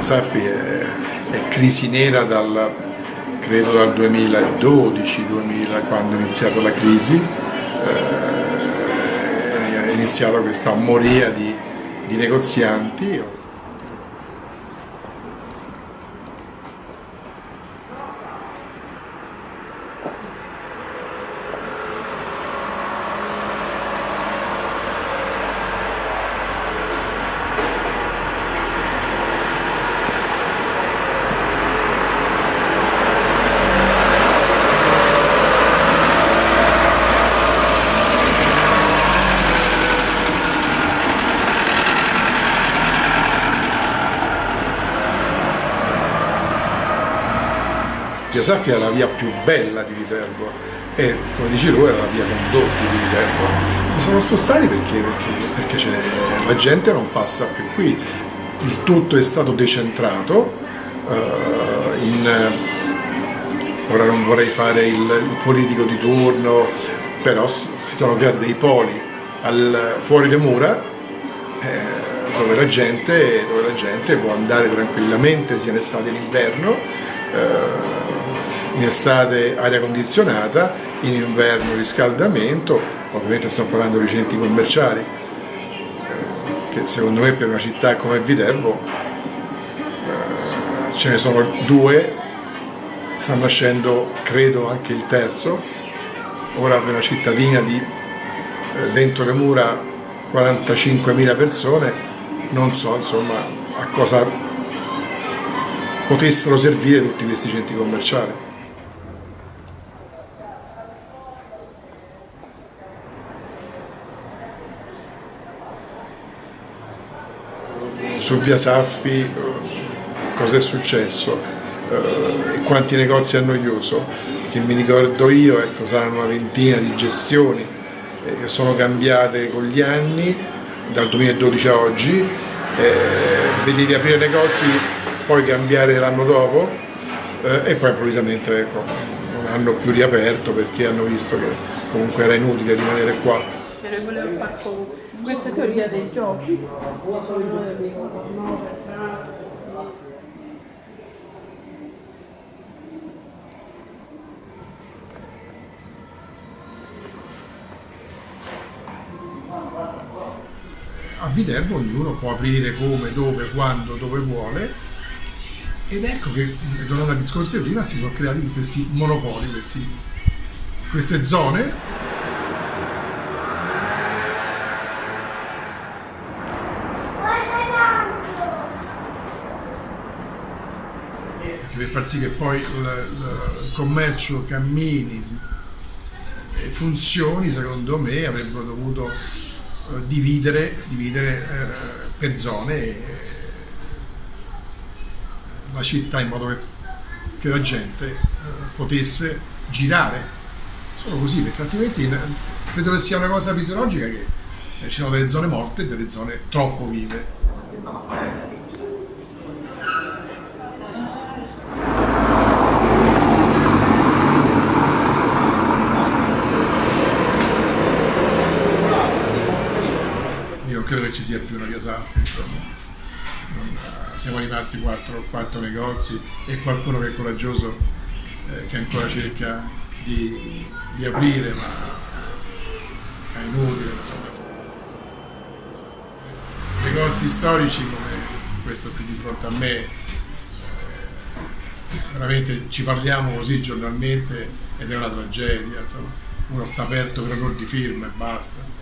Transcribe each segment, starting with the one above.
Saffi è crisi nera credo dal 2012-2000, quando è iniziata la crisi, è iniziata questa moria di negozianti. Via Saffi era la via più bella di Viterbo e, come dici tu, era la via Condotti di Viterbo. Si sono spostati perché la gente non passa più qui. Il tutto è stato decentrato. Ora non vorrei fare il politico di turno, però si sono creati dei poli fuori le mura dove la gente può andare tranquillamente sia in estate che in inverno. In estate aria condizionata, in inverno riscaldamento. Ovviamente stiamo parlando di centri commerciali, che secondo me per una città come Viterbo ce ne sono due, sta nascendo credo anche il terzo. Ora per una cittadina di dentro le mura 45.000 persone, non so insomma a cosa potessero servire tutti questi centri commerciali. Su Via Saffi cosa è successo e quanti negozi hanno chiuso? Che mi ricordo io, ecco, saranno una ventina di gestioni che sono cambiate con gli anni, dal 2012 a oggi. Vedevi aprire negozi, poi cambiare l'anno dopo e poi improvvisamente ecco, non hanno più riaperto perché hanno visto che comunque era inutile rimanere qua. Volevo fare questa teoria dei giochi. A Viterbo ognuno può aprire come, dove, quando, dove vuole, ed ecco che, tornando al discorso di prima, si sono creati questi monopoli, queste zone per far sì che poi il commercio cammini e funzioni. Secondo me avrebbero dovuto dividere per zone la città in modo che la gente potesse girare solo così, perché altrimenti credo che sia una cosa fisiologica che ci sono delle zone morte e delle zone troppo vive. Credo che ci sia più una Via Saffi, insomma. Siamo rimasti quattro negozi e qualcuno che è coraggioso, che ancora cerca di aprire, ma è inutile, insomma. Negozi storici come questo qui di fronte a me, veramente ci parliamo così giornalmente ed è una tragedia, insomma. Uno sta aperto per onor di firma e basta.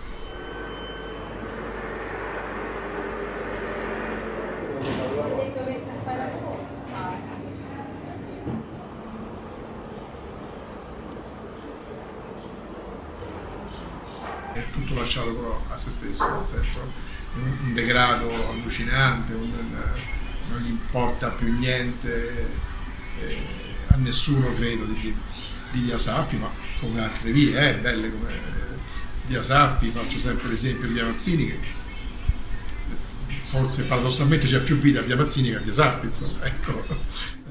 È tutto lasciato però a se stesso, nel senso un degrado allucinante, non gli importa più niente a nessuno credo di Via Saffi, ma come altre vie belle come Via Saffi. Faccio sempre l'esempio di Via Mazzini, che forse paradossalmente c'è più vita a Via Mazzini che a Via Saffi, insomma, ecco.